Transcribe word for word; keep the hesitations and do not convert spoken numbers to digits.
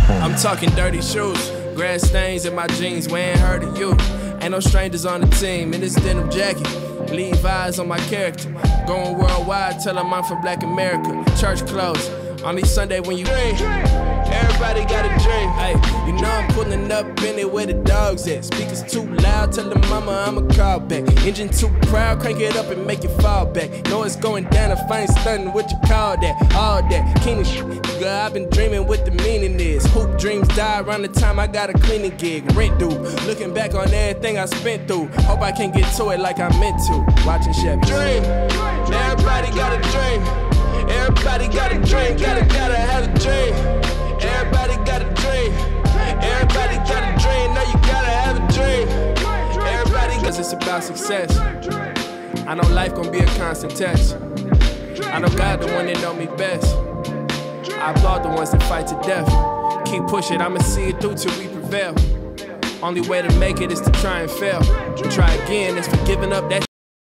I'm talking dirty shoes, grass stains in my jeans, we ain't heard of you. Ain't no strangers on the team, in this denim jacket, Levi's on my character. Going worldwide, tell them I'm from Black America. Church closed, only Sunday when you dream. Everybody got a dream. Hey, you know I'm pulling up in it where the dogs at. Speakers too loud, tell the mama I'ma call back. Engine too proud, crank it up and make it fall back. Know it's going down if I ain't stunning, what you call that? All that, Keenan shit. Girl, I've been dreaming what the meaning is. Hoop dreams die around the time I got a cleaning gig. Rent due, looking back on everything I spent through. Hope I can get to it like I meant to. Watching Chevy. Dream, everybody got a dream. Everybody got a dream, gotta, gotta have a dream. Everybody got a dream. Everybody got a dream. No, you gotta have a dream. Everybody, cause it's about success. I know life gon' be a constant test. I know God the one that know me best. I applaud the ones that fight to death. Keep pushing, I'ma see it through till we prevail. Only way to make it is to try and fail. To try again is for giving up that